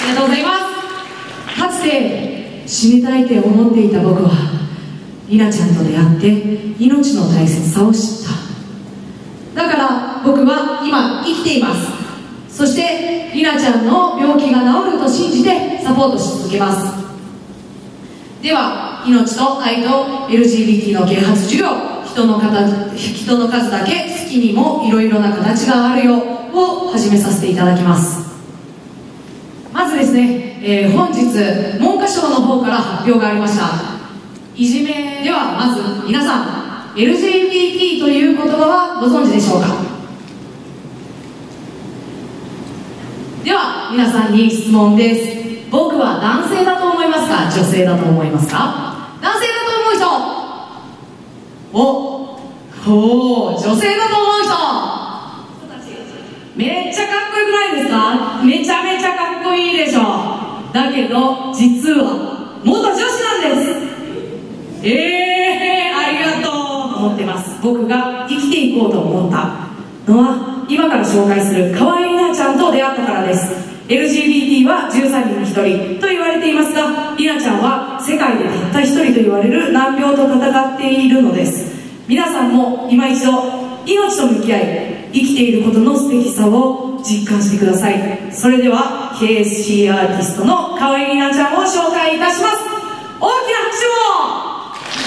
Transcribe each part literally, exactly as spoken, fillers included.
りがとうございます。かつて死にたいって思っていた僕はりなちゃんと出会って命の大切さを知った。だから僕は今生きています。そしてりなちゃんの病気が治ると信じてサポートし続けます。では、命と愛と エルジービーティー の啓発授業、人の形、人の数だけ好きにもいろいろな形があるよを始めさせていただきます。まずですね、えー、本日文科省の方から発表がありました。いじめではまず皆さん エルジービーティー という言葉はご存知でしょうか。では皆さんに質問です。僕は男性だと思いますか、女性だと思いますか。男性だと思う人、おお女性だと思う人、めっちゃかっこよくないですか。めちゃめちゃかっこいいでしょ。だけど実は元女子なんです。えー、ありがとうと思ってます。僕が生きていこうと思ったのは今から紹介する可愛いなちゃんと出会ったからです。 エルジービーティー はじゅうさんにんにひとりと言われていますが、りなちゃんは世界でたった一人と言われる難病と戦っているのです。皆さんも今一度命と向き合い生きていることの素敵さを実感してください。それでは ケーエスシー アーティストの可愛いりなちゃんを紹介いたします。大きな拍手を。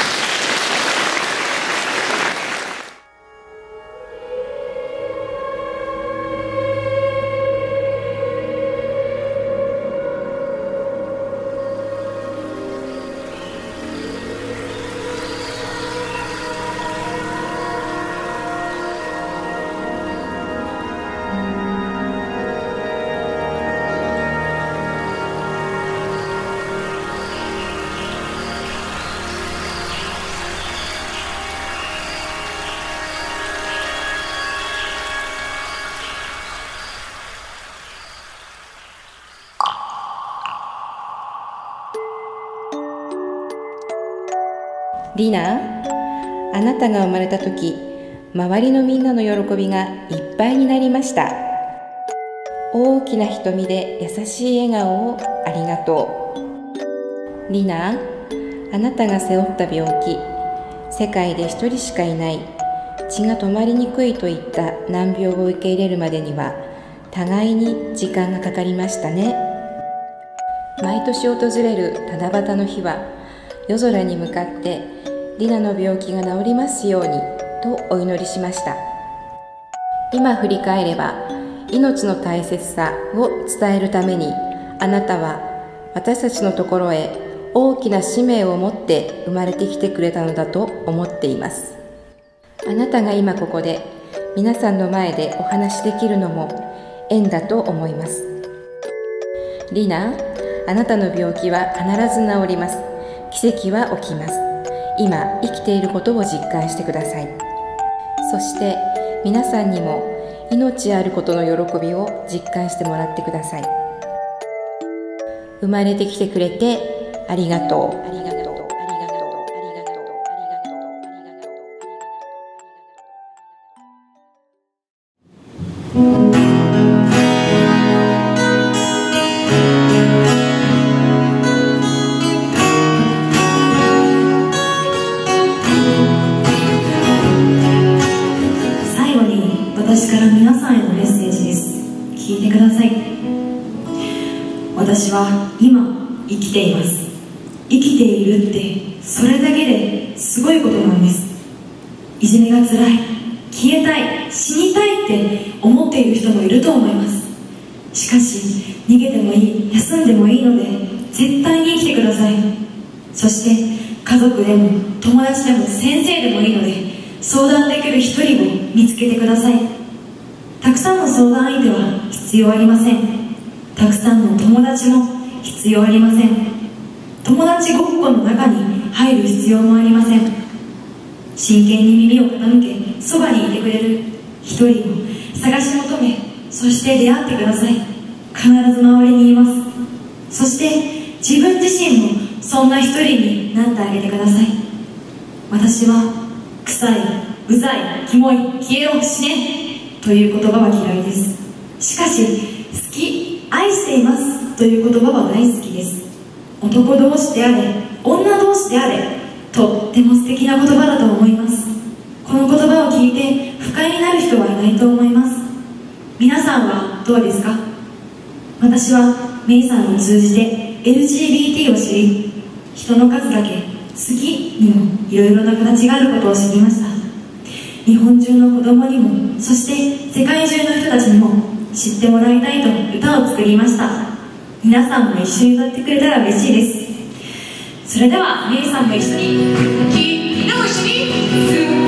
リナ、あなたが生まれた時、周りのみんなの喜びがいっぱいになりました。大きな瞳で優しい笑顔をありがとう。リナ、あなたが背負った病気、世界で一人しかいない血が止まりにくいといった難病を受け入れるまでには互いに時間がかかりましたね。毎年訪れる七夕の日は夜空に向かってリナの病気が治りますようにとお祈りしました。今振り返れば命の大切さを伝えるためにあなたは私たちのところへ大きな使命を持って生まれてきてくれたのだと思っています。あなたが今ここで皆さんの前でお話しできるのも縁だと思います。リナ、あなたの病気は必ず治ります。奇跡は起きます。今生きていることを実感してください。そして皆さんにも命あることの喜びを実感してもらってください。生まれてきてくれてありがとう。ありがとう。ありがとう。ありがとう。ありがとう。ありがとう。 私から皆さんへのメッセージです。聞いてください。私は今生きています。生きているってそれだけですごいことなんです。いじめがつらい、消えたい、死にたいって思っている人もいると思います。しかし逃げてもいい、休んでもいいので絶対に生きてください。そして家族でも友達でも先生でもいいので相談できる一人を見つけてください。たくさんの相談相手は必要ありません。たくさんの友達も必要ありません。友達ごっこの中に入る必要もありません。真剣に耳を傾けそばにいてくれる一人を探し求め、そして出会ってください。必ず周りにいます。そして自分自身もそんな一人になってあげてください。私は臭い、うざい、キモい、消えろ、死ねという言葉は嫌いです。しかし好き、愛していますという言葉は大好きです。男同士であれ女同士であれ、とっても素敵な言葉だと思います。この言葉を聞いて不快になる人はいないと思います。皆さんはどうですか？私はメイさんを通じて エルジービーティー を知り、人の数だけ好きにもいろいろな形があることを知りました。日本中の子供にも、そして世界中の人たちにも知ってもらいたいと歌を作りました。皆さんも一緒に歌ってくれたら嬉しいです。それではメイさんも一緒に、みんなも一緒に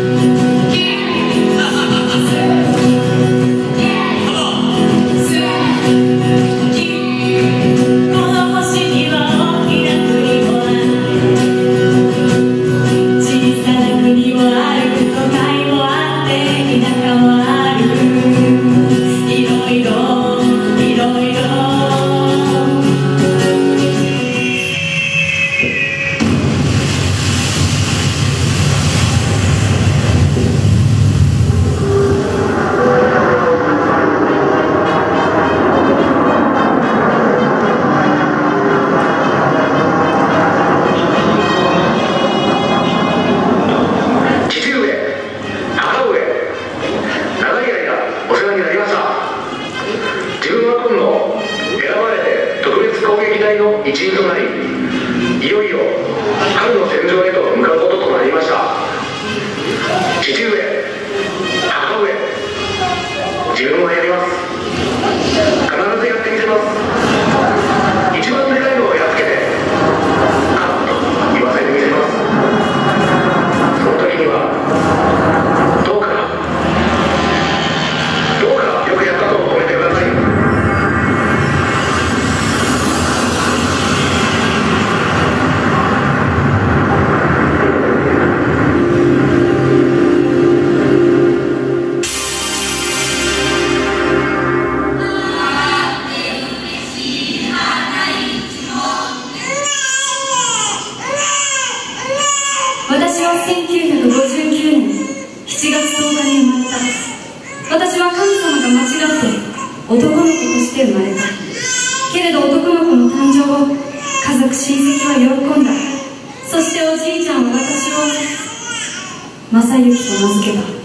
一員となり、いよいよ春の戦場へと向かうこととなりました。父上、母上、自分はやります。必ずやってみせます。一番でかいのをやっつけてカッと言わせてみせます。その時にはどうかどうかよくやったと褒めてください。 私はせんきゅうひゃくごじゅうきゅうねんしちがつとおかに生まれた。私は神様が間違って男の子として生まれた。けれど男の子の誕生を家族親戚は喜んだ。そしておじいちゃんは私を正幸と名付けた。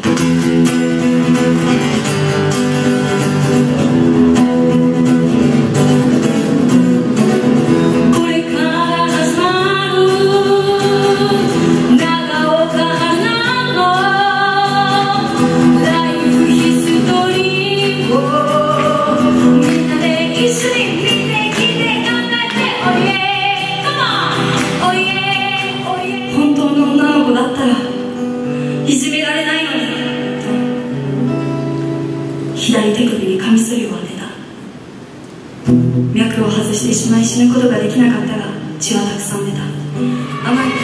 左手首にカミソリを当てた。脈を外してしまい死ぬことができなかったが血はたくさん出た。甘い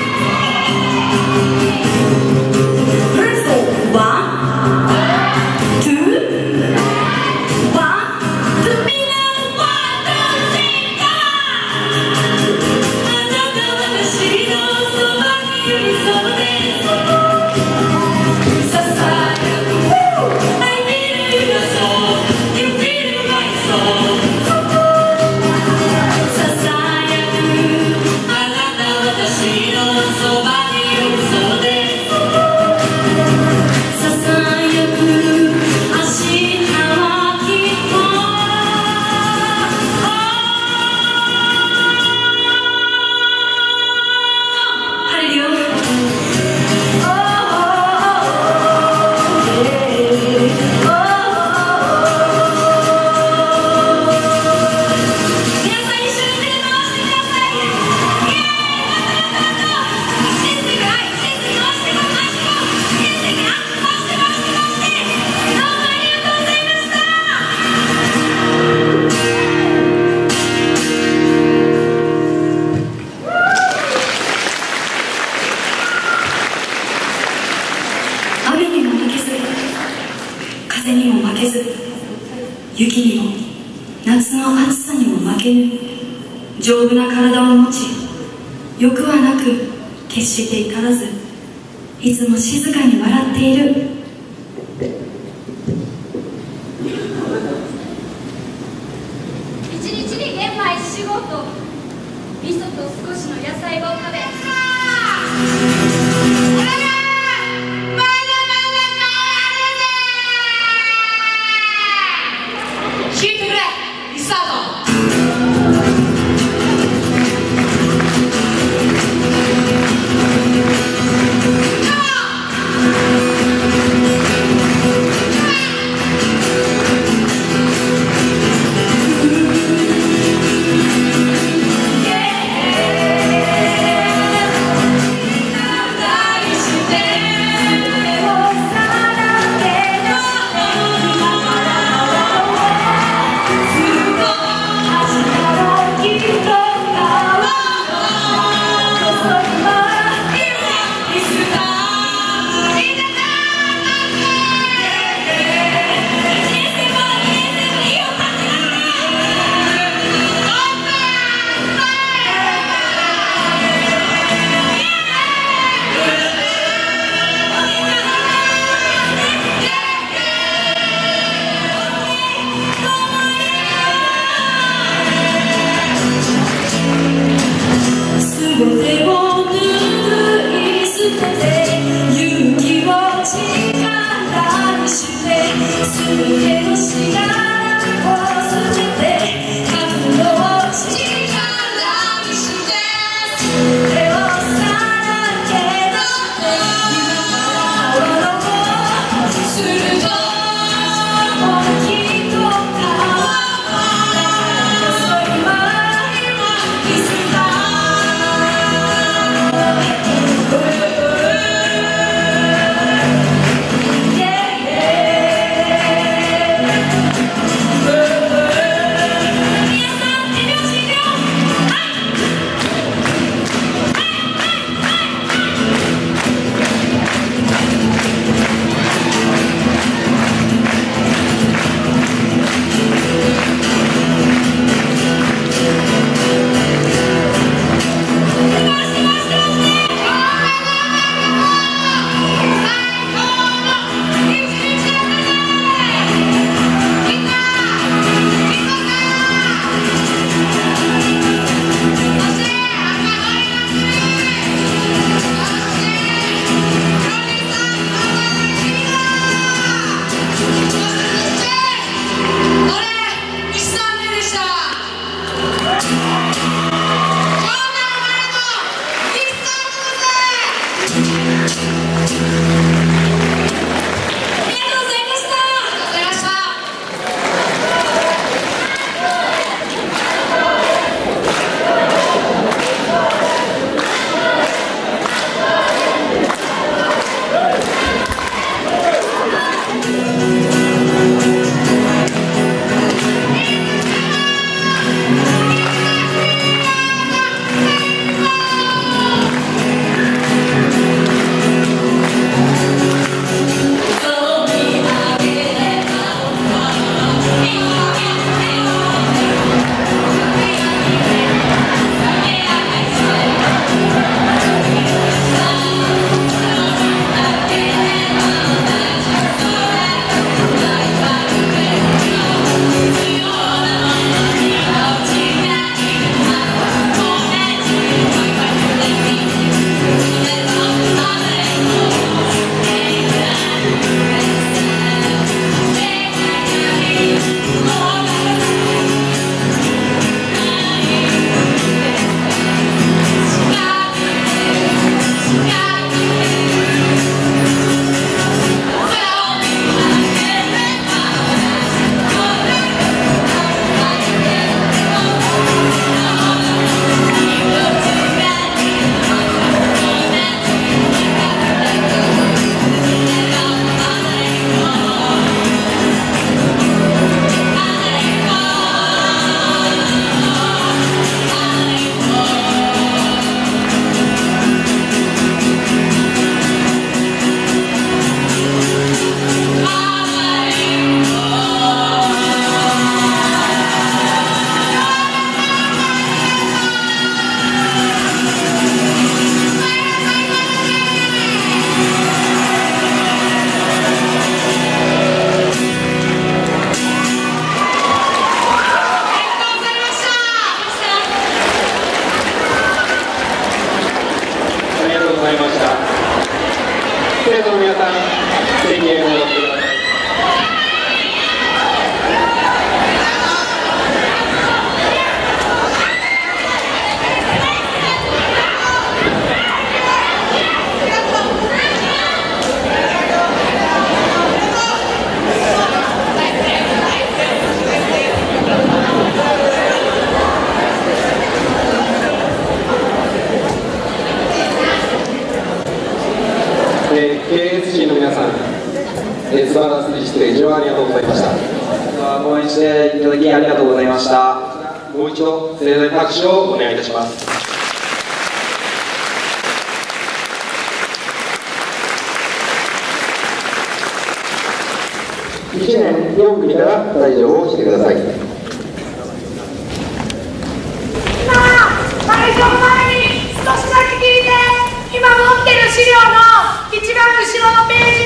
風にも負けず、雪にも夏の暑さにも負けぬ丈夫な体を持ち、欲はなく決して怒らず、いつも静かに笑っている。 一日に玄米仕事、味噌と少しの野菜を食べ、俺がまだまだ変わるぜ。聞いてくれ、リスタート。 旦席へ戻ってください。ケーエスシー の皆さん、えー、素晴らしいステージをありがとうございました。 応援していただきありがとうございました。 もう一度盛大な拍手をお願いいたします。いちねんよん組から退場をしてください。 今、会場前に少しだけ聞いて、今持ってる資料の一番後ろのページ